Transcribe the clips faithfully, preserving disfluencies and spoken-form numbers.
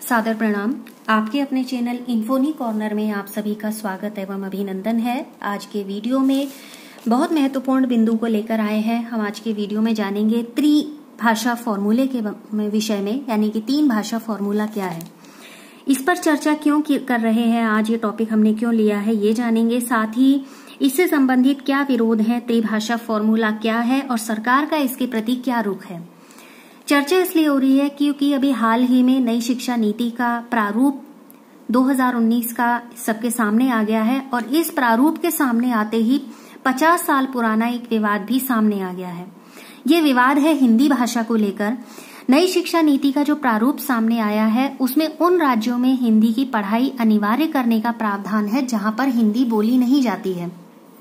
सादर प्रणाम। आपके अपने चैनल इन्फोनी कॉर्नर में आप सभी का स्वागत एवं अभिनंदन है। आज के वीडियो में बहुत महत्वपूर्ण बिंदु को लेकर आए हैं। हम आज के वीडियो में जानेंगे त्रिभाषा फॉर्मूले के विषय में, यानी कि तीन भाषा फॉर्मूला क्या है, इस पर चर्चा क्यों कर रहे हैं, आज ये टॉपिक हमने क्यों लिया है ये जानेंगे। साथ ही इससे संबंधित क्या विरोध है, त्रिभाषा फॉर्मूला क्या है और सरकार का इसके प्रति क्या रुख है। चर्चा इसलिए हो रही है क्योंकि अभी हाल ही में नई शिक्षा नीति का प्रारूप दो हज़ार उन्नीस का सबके सामने आ गया है और इस प्रारूप के सामने आते ही पचास साल पुराना एक विवाद भी सामने आ गया है। ये विवाद है हिंदी भाषा को लेकर। नई शिक्षा नीति का जो प्रारूप सामने आया है उसमें उन राज्यों में हिंदी की पढ़ाई अनिवार्य करने का प्रावधान है जहां पर हिंदी बोली नहीं जाती है।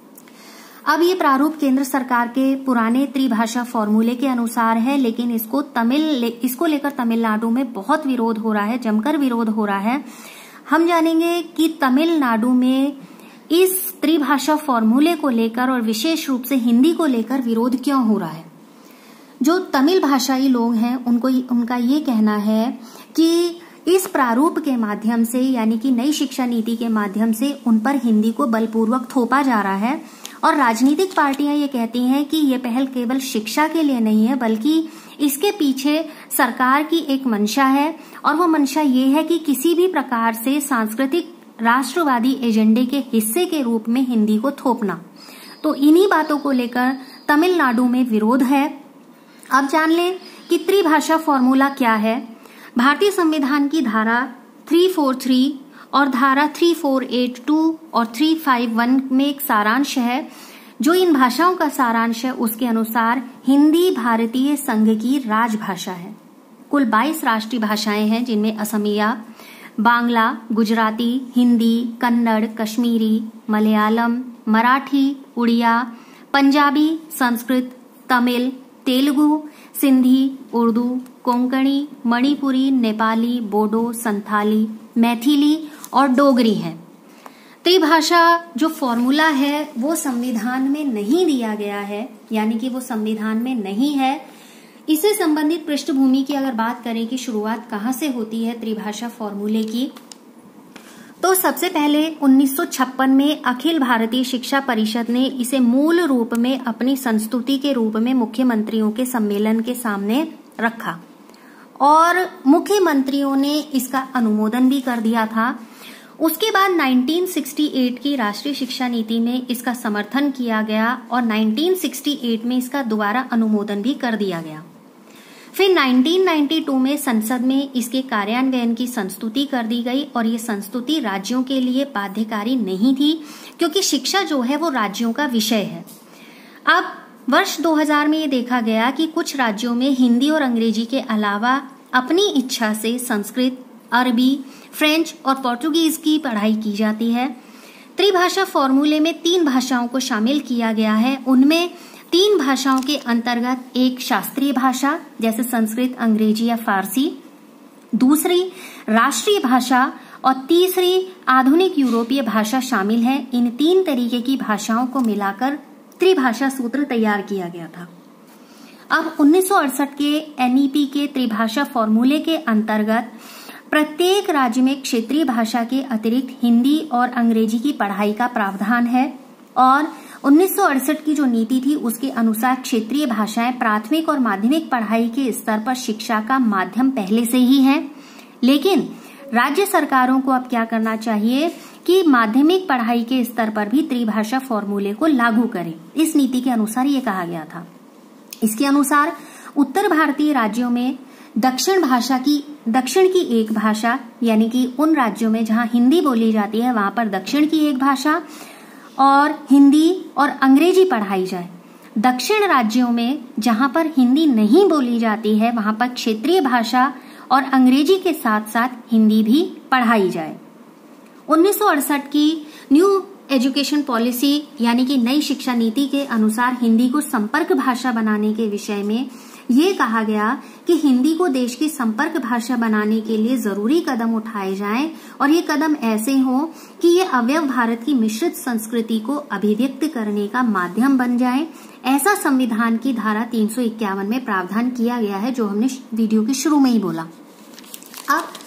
अब ये प्रारूप केंद्र सरकार के पुराने त्रिभाषा फॉर्मूले के अनुसार है, लेकिन इसको तमिल इसको लेकर तमिलनाडु में बहुत विरोध हो रहा है, जमकर विरोध हो रहा है। हम जानेंगे कि तमिलनाडु में इस त्रिभाषा फॉर्मूले को लेकर और विशेष रूप से हिंदी को लेकर विरोध क्यों हो रहा है। जो तमिल भाषाई लोग हैं उनको उनका ये कहना है कि इस प्रारूप के माध्यम से, यानी कि नई शिक्षा नीति के माध्यम से उन पर हिंदी को बलपूर्वक थोपा जा रहा है और राजनीतिक पार्टियां ये कहती हैं कि ये पहल केवल शिक्षा के लिए नहीं है, बल्कि इसके पीछे सरकार की एक मंशा है और वो मंशा ये है कि किसी भी प्रकार से सांस्कृतिक राष्ट्रवादी एजेंडे के हिस्से के रूप में हिंदी को थोपना। तो इन्हीं बातों को लेकर तमिलनाडु में विरोध है। अब जान लें कि त्रिभाषा फॉर्मूला क्या है। भारतीय संविधान की धारा तीन सौ तैंतालीस और धारा तीन चार आठ दो और तीन सौ इक्यावन में एक सारांश है जो इन भाषाओं का सारांश है। उसके अनुसार हिंदी भारतीय संघ की राजभाषा है। कुल बाईस राष्ट्रीय भाषाएं हैं जिनमें असमिया, बांग्ला, गुजराती, हिंदी, कन्नड़, कश्मीरी, मलयालम, मराठी, उड़िया, पंजाबी, संस्कृत, तमिल, तेलुगु, सिंधी, उर्दू, कोंकणी, मणिपुरी, नेपाली, बोडो, संथाली, मैथिली और डोगरी है। त्रिभाषा जो फॉर्मूला है वो संविधान में नहीं दिया गया है, यानी कि वो संविधान में नहीं है। इससे संबंधित पृष्ठभूमि की अगर बात करें कि शुरुआत कहां से होती है त्रिभाषा फॉर्मूले की, तो सबसे पहले उन्नीस सौ छप्पन में अखिल भारतीय शिक्षा परिषद ने इसे मूल रूप में अपनी संस्तुति के रूप में मुख्यमंत्रियों के सम्मेलन के सामने रखा और मुख्यमंत्रियों ने इसका अनुमोदन भी कर दिया था। उसके बाद उन्नीस सौ अड़सठ की राष्ट्रीय शिक्षा नीति में इसका समर्थन किया गया और उन्नीस सौ अड़सठ में इसका दोबारा अनुमोदन भी कर दिया गया। फिर उन्नीस सौ बानवे में संसद में इसके कार्यान्वयन की संस्तुति कर दी गई और ये संस्तुति राज्यों के लिए बाध्यकारी नहीं थी क्योंकि शिक्षा जो है वो राज्यों का विषय है। अब वर्ष दो हज़ार में ये देखा गया कि कुछ राज्यों में हिंदी और अंग्रेजी के अलावा अपनी इच्छा से संस्कृत, अरबी, फ्रेंच और पोर्टुगीज की पढ़ाई की जाती है। त्रिभाषा फॉर्मूले में तीन भाषाओं को शामिल किया गया है। उनमें तीन भाषाओं के अंतर्गत एक शास्त्रीय भाषा जैसे संस्कृत, अंग्रेजी या फारसी, दूसरी राष्ट्रीय भाषा और तीसरी आधुनिक यूरोपीय भाषा शामिल है। इन तीन तरीके की भाषाओं को मिलाकर त्रिभाषा सूत्र तैयार किया गया था। अब उन्नीस सौ अड़सठ के एनईपी के त्रिभाषा फॉर्मूले के अंतर्गत प्रत्येक राज्य में क्षेत्रीय भाषा के अतिरिक्त हिंदी और अंग्रेजी की पढ़ाई का प्रावधान है और उन्नीस सौ अड़सठ की जो नीति थी उसके अनुसार क्षेत्रीय भाषाएं प्राथमिक और माध्यमिक पढ़ाई के स्तर पर शिक्षा का माध्यम पहले से ही है, लेकिन राज्य सरकारों को अब क्या करना चाहिए कि माध्यमिक पढ़ाई के स्तर पर भी त्रिभाषा फॉर्मूले को लागू करें। इस नीति के अनुसार ये कहा गया था। इसके अनुसार उत्तर भारतीय राज्यों में दक्षिण भाषा की दक्षिण की एक भाषा, यानी कि उन राज्यों में जहां हिंदी बोली जाती है वहां पर दक्षिण की एक भाषा और हिंदी और अंग्रेजी पढ़ाई जाए। दक्षिण राज्यों में जहां पर हिंदी नहीं बोली जाती है वहां पर क्षेत्रीय भाषा और अंग्रेजी के साथ साथ हिंदी भी पढ़ाई जाए। उन्नीस सौ अड़सठ की न्यू एजुकेशन पॉलिसी यानी कि नई शिक्षा नीति के अनुसार हिंदी को संपर्क भाषा बनाने के विषय में ये कहा गया कि हिंदी को देश की संपर्क भाषा बनाने के लिए जरूरी कदम उठाए जाएं और ये कदम ऐसे हों कि ये अवयव भारत की मिश्रित संस्कृति को अभिव्यक्त करने का माध्यम बन जाए। ऐसा संविधान की धारा तीन सौ इक्यावन में प्रावधान किया गया है, जो हमने वीडियो के शुरू में ही बोला। अब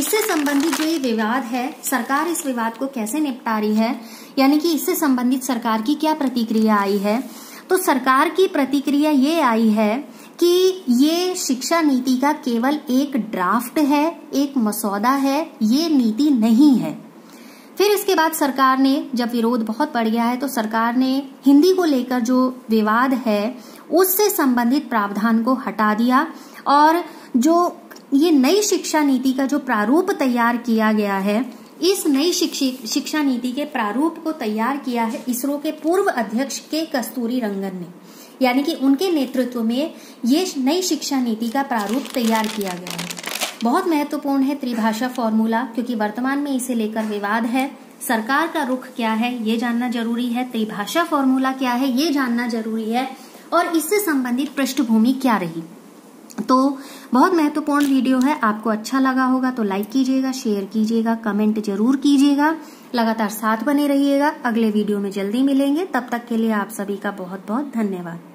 इससे संबंधित जो ये विवाद है, सरकार इस विवाद को कैसे निपटा रही है, यानी कि इससे संबंधित सरकार की क्या प्रतिक्रिया आई है। तो सरकार की प्रतिक्रिया ये आई है कि ये शिक्षा नीति का केवल एक ड्राफ्ट है, एक मसौदा है, ये नीति नहीं है। फिर इसके बाद सरकार ने, जब विरोध बहुत बढ़ गया है, तो सरकार ने हिंदी को लेकर जो विवाद है उससे संबंधित प्रावधान को हटा दिया और जो ये नई शिक्षा नीति का जो प्रारूप तैयार किया गया है, इस नई शिक्षा नीति के प्रारूप को तैयार किया है इसरो के पूर्व अध्यक्ष के कस्तूरी रंगन ने, यानी कि उनके नेतृत्व में ये नई शिक्षा नीति का प्रारूप तैयार किया गया है। बहुत महत्वपूर्ण है त्रिभाषा फॉर्मूला, क्योंकि वर्तमान में इसे लेकर विवाद है। सरकार का रुख क्या है ये जानना जरूरी है, त्रिभाषा फॉर्मूला क्या है ये जानना जरूरी है, और इससे संबंधित पृष्ठभूमि क्या रही। तो बहुत महत्वपूर्ण वीडियो है, आपको अच्छा लगा होगा तो लाइक कीजिएगा, शेयर कीजिएगा, कमेंट जरूर कीजिएगा, लगातार साथ बने रहिएगा। अगले वीडियो में जल्दी मिलेंगे, तब तक के लिए आप सभी का बहुत बहुत धन्यवाद।